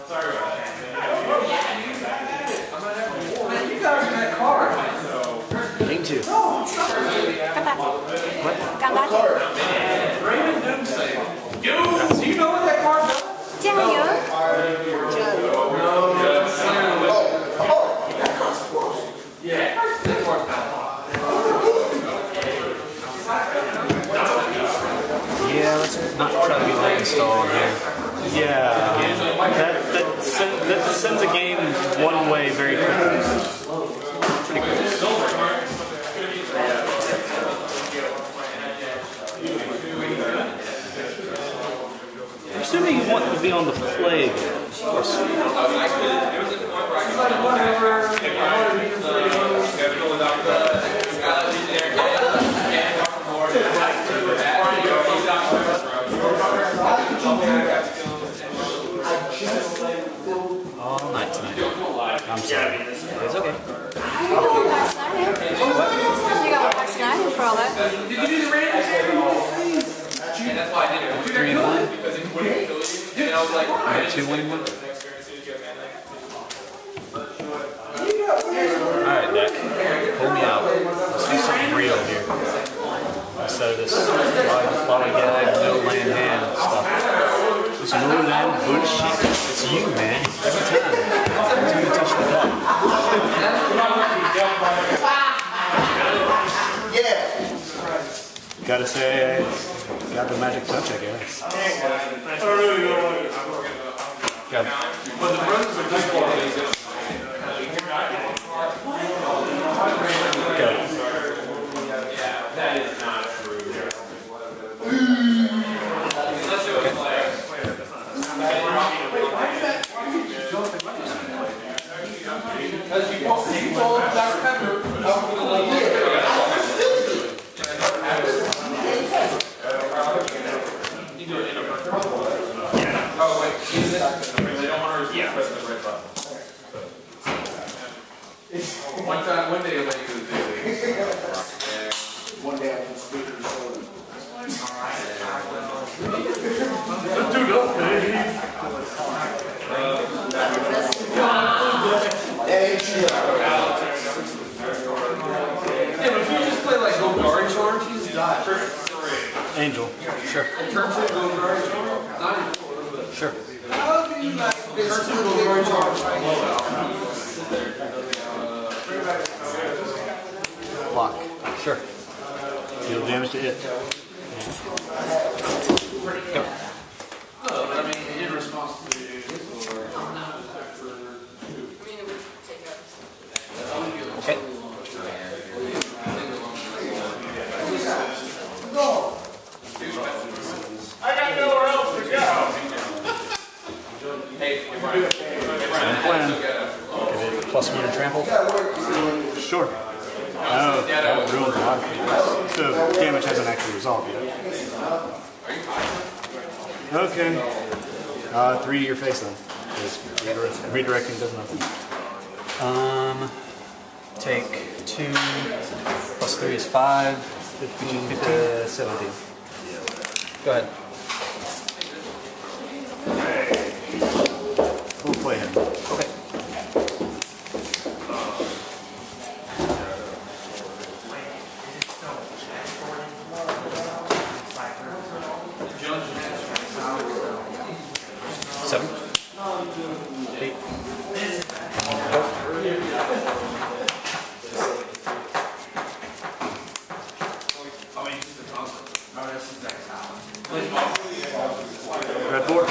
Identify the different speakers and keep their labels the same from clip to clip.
Speaker 1: You guys are in that car.
Speaker 2: Game 2.
Speaker 3: Các bạn
Speaker 1: Raymond Doomsday. Do you know what that car does?
Speaker 3: 加油
Speaker 1: Yeah.
Speaker 2: Yeah, let's not try to be like installed here. Yeah, that sends a game one way very quickly. Pretty quick. I'm assuming you want to be on the play. Of course. All night tonight. I'm sorry. It's okay.
Speaker 3: You got last night for all that.
Speaker 1: Did you do the random sample? And that's why I did it.
Speaker 2: 3 and 1.
Speaker 1: Because it wouldn't kill you. And I was like, I
Speaker 2: had 2 winning ones. Alright, Nick. Pull me out. Let's do something real here. Instead of this lollygag, no land hand stuff. This no land bullshit. It's you, man. Every time. Until you touch the cup.
Speaker 4: Yeah.
Speaker 2: Gotta say, got the magic touch, I guess. Got
Speaker 1: but the brothers are just quality. That is not true. Unless it was like. Because you told Dr. Pepper. Oh, wait. They don't want to receive the red button. One day I'll let you do the
Speaker 4: One day I can speak to the soul.
Speaker 1: Let's do that, baby. Yeah, but if you just play like Go Guard Charge, he's die.
Speaker 2: Angel. Sure.
Speaker 1: Turn 2 Go Guard Charge? Not even.
Speaker 2: Sure.
Speaker 4: How do you like this?
Speaker 1: Turn 2 Go Guard Charge.
Speaker 2: Block. Sure. Deal damage to it. Go.
Speaker 1: I mean, in response to
Speaker 2: Okay.
Speaker 1: I got nowhere else to go. Hey,
Speaker 2: Same plan. Give it +1 to trample. Sure. Oh, that ruins a lot of things. So damage hasn't actually resolved yet. Okay. 3 to your face then. Redirecting does nothing. Take 2 +3 is 5. 15 to 17. Go ahead. We'll play him. Okay. Seven. 8. Red board.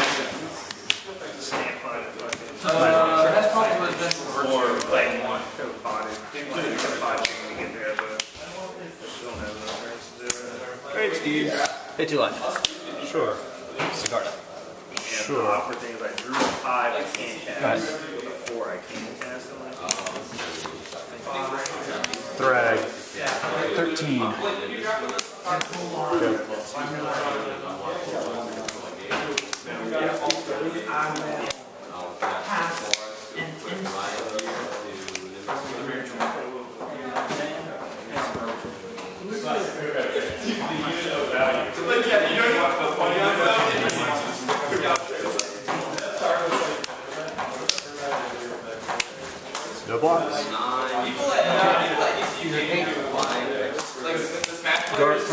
Speaker 2: Great, Steve. Pay 2 life. Sure. Cigar. Sure.
Speaker 5: For things like Drew 5, I can't cast. 4, I can't cast.
Speaker 2: Thrag. 13. Okay.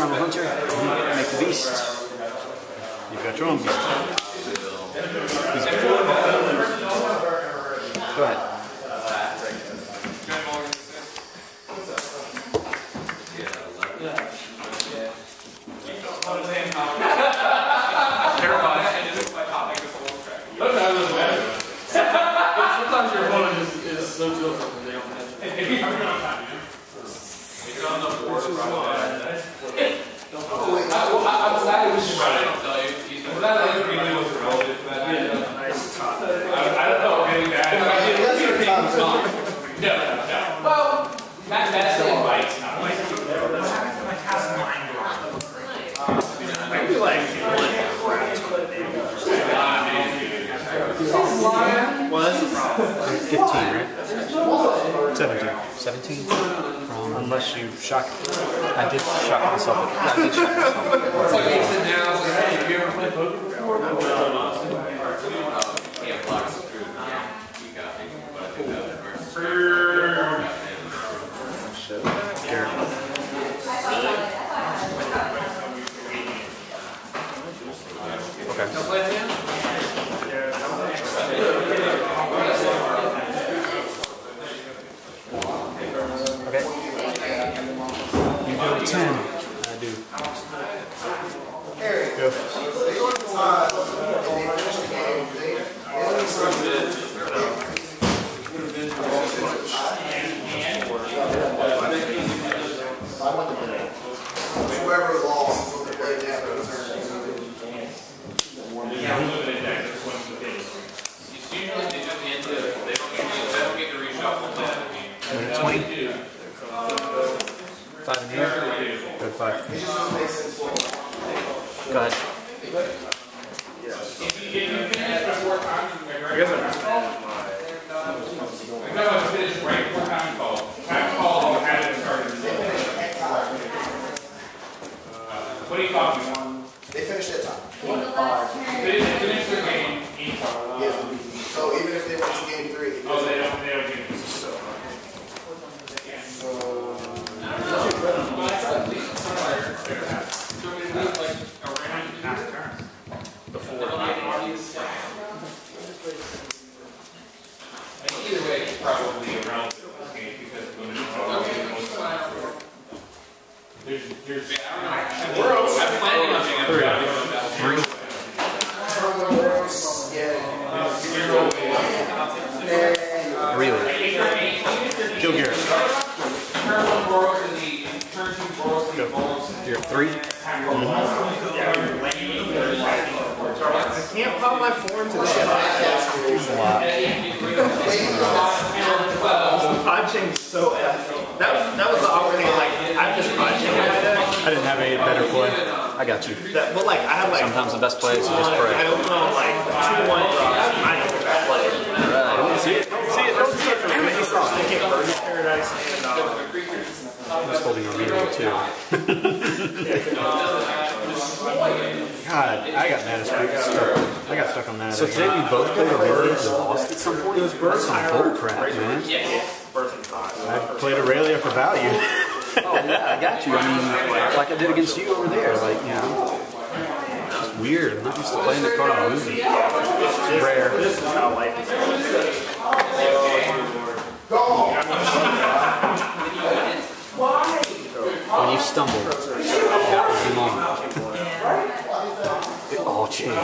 Speaker 2: from a hunter, you make the beast. You've got your own beast. Go ahead.
Speaker 1: Sometimes your opponent is so tilted that they don't have it. If you have enough time, you're on the board. I'm glad it was just right. I'll tell you. I'm glad I didn't really was related to that. I don't know, really bad. No. Well, that's the advice.
Speaker 5: I feel like well, that's the problem.
Speaker 2: 15, right? 17. 17? Unless you shock. I did shock myself. Yeah, I did shock myself.
Speaker 1: It's like you sit down, it's like, hey, have you ever played poker before?
Speaker 2: Okay.
Speaker 1: No play it again?
Speaker 2: Okay. You go 10. I do. Go.
Speaker 4: Whoever lost will play that return.
Speaker 2: Win at 20. 5 in here. Go to 5. Go ahead.
Speaker 5: I guess
Speaker 1: I know I finished right before time call. Time call, I had it started. What do you call me?
Speaker 4: They finished that time.
Speaker 1: Finish their game.
Speaker 4: Yeah. So even if they went to game 3.
Speaker 1: Oh, they don't get it. Either way, it's probably around this game because when it's I'm planning on being
Speaker 2: Really? Kill Garrett. You're at 3?
Speaker 5: I can't pop my form to the Punching so F. That was the opportunity. Like I'm just punching in my deck.
Speaker 2: I didn't have a better play. I got you.
Speaker 5: That, but like I have like
Speaker 2: Sometimes the best play is just pray.
Speaker 5: I don't know like 2-1 drops. I know the best play.
Speaker 2: Right. Don't see it. Don't see it. Don't see it. Damn it, he saw it.
Speaker 5: I can't burn his paradise and
Speaker 2: I'm just holding a reader too. God, I got mad as I got stuck on that. So today we both played Aurelia and lost at some point. That's some bull crap, man. I played Aurelia for value. Oh yeah, I got you. I mean, like I did against you over there. Like, you know, it's weird. I'm not used to playing the card on movie. It's rare.
Speaker 5: This is how life is.
Speaker 2: When you stumbled, that was the moment. It all changed.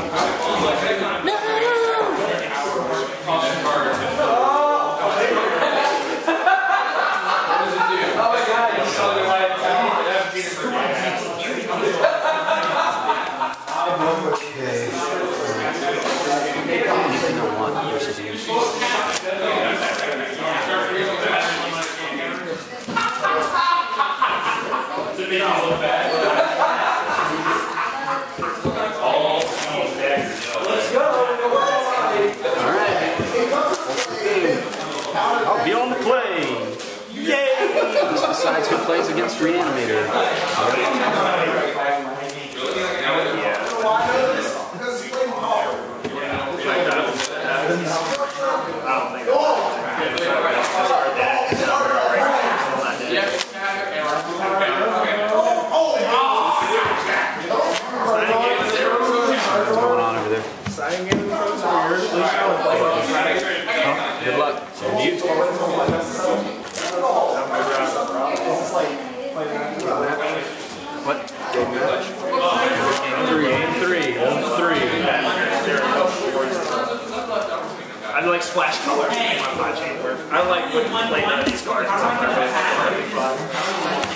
Speaker 2: Okay. Anything I want versus you. I'll be on the plane. Yay! This decides who plays against Reanimator. What? Game three of three.
Speaker 5: I like splash colors in my chamber. I like when you play none of these cards. It's not perfect.